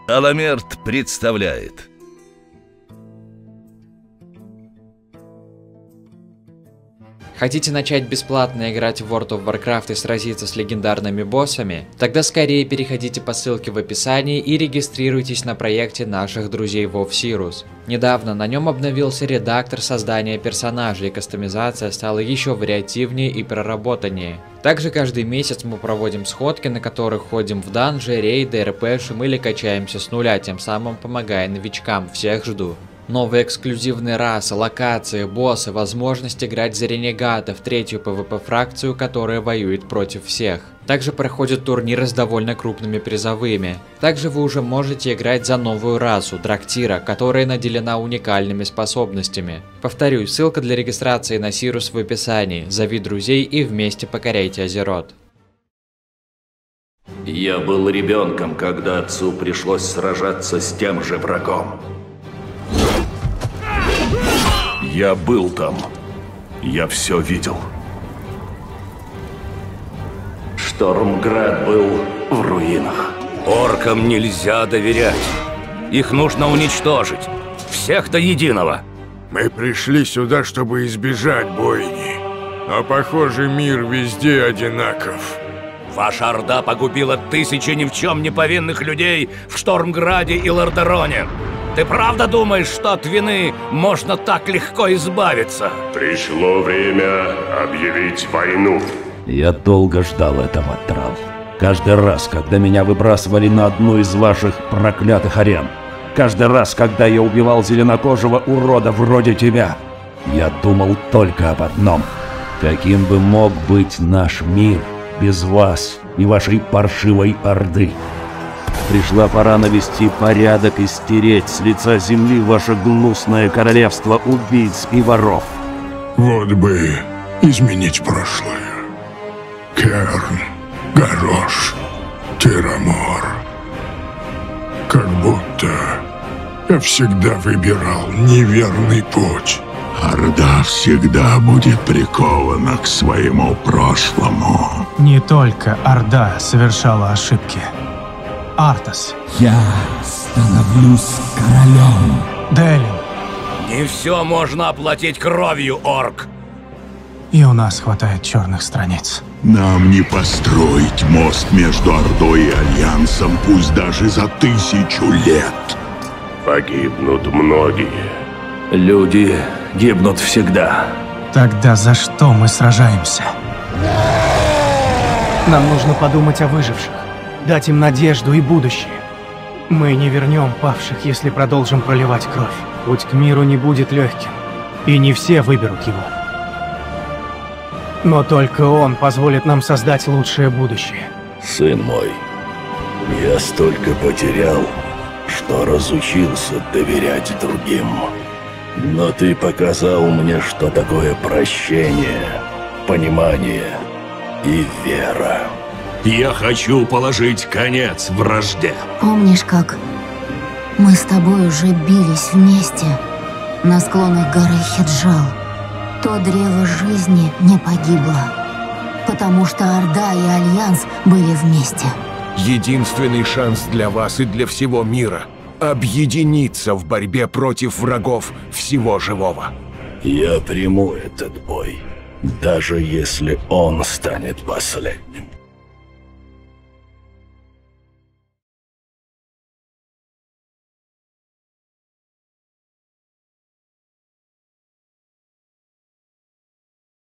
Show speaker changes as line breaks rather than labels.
Аламерт представляет.
Хотите начать бесплатно играть в World of Warcraft и сразиться с легендарными боссами? Тогда скорее переходите по ссылке в описании и регистрируйтесь на проекте наших друзей WoW Sirus. Недавно на нем обновился редактор создания персонажей, и кастомизация стала еще вариативнее и проработаннее. Также каждый месяц мы проводим сходки, на которых ходим в данжи, рейды, РПшим или качаемся с нуля, тем самым помогая новичкам. Всех жду. Новые эксклюзивные расы, локации, боссы, возможность играть за ренегатов, третью PvP-фракцию, которая воюет против всех. Также проходят турниры с довольно крупными призовыми. Также вы уже можете играть за новую расу, Драктира, которая наделена уникальными способностями. Повторюсь, ссылка для регистрации на Сирус в описании. Зови друзей и вместе покоряйте Азерот.
Я был ребенком, когда отцу пришлось сражаться с тем же врагом.
Я был там. Я все видел.
Штормград был в руинах.
Оркам нельзя доверять. Их нужно уничтожить. Всех до единого.
Мы пришли сюда, чтобы избежать бойни. Но, похоже, мир везде одинаков.
Ваша орда погубила тысячи ни в чем не повинных людей в Штормграде и Лордероне. Ты правда думаешь, что от вины можно так легко избавиться?
Пришло время объявить войну.
Я долго ждал этого, Трал. Каждый раз, когда меня выбрасывали на одну из ваших проклятых арен. Каждый раз, когда я убивал зеленокожего урода вроде тебя. Я думал только об одном. Каким бы мог быть наш мир без вас и вашей паршивой орды? Пришла пора навести порядок и стереть с лица земли ваше гнусное королевство убийц и воров.
Вот бы изменить прошлое. Керн, Гарош, Тирамор. Как будто я всегда выбирал неверный путь.
Орда всегда будет прикована к своему прошлому.
Не только Орда совершала ошибки. Артас.
Я становлюсь королем.
Делин.
Не все можно оплатить кровью, орк.
И у нас хватает черных страниц.
Нам не построить мост между Ордой и Альянсом, пусть даже за 1000 лет.
Погибнут многие.
Люди гибнут всегда.
Тогда за что мы сражаемся? Нам нужно подумать о выживших. Дать им надежду и будущее. Мы не вернем павших, если продолжим проливать кровь. Путь к миру не будет легким. И не все выберут его. Но только он позволит нам создать лучшее будущее.
Сын мой, я столько потерял, что разучился доверять другим. Но ты показал мне, что такое прощение, понимание и вера.
Я хочу положить конец вражде.
Помнишь, как мы с тобой уже бились вместе на склонах горы Хеджал? То древо жизни не погибло, потому что Орда и Альянс были вместе.
Единственный шанс для вас и для всего мира — объединиться в борьбе против врагов всего живого.
Я приму этот бой, даже если он станет последним.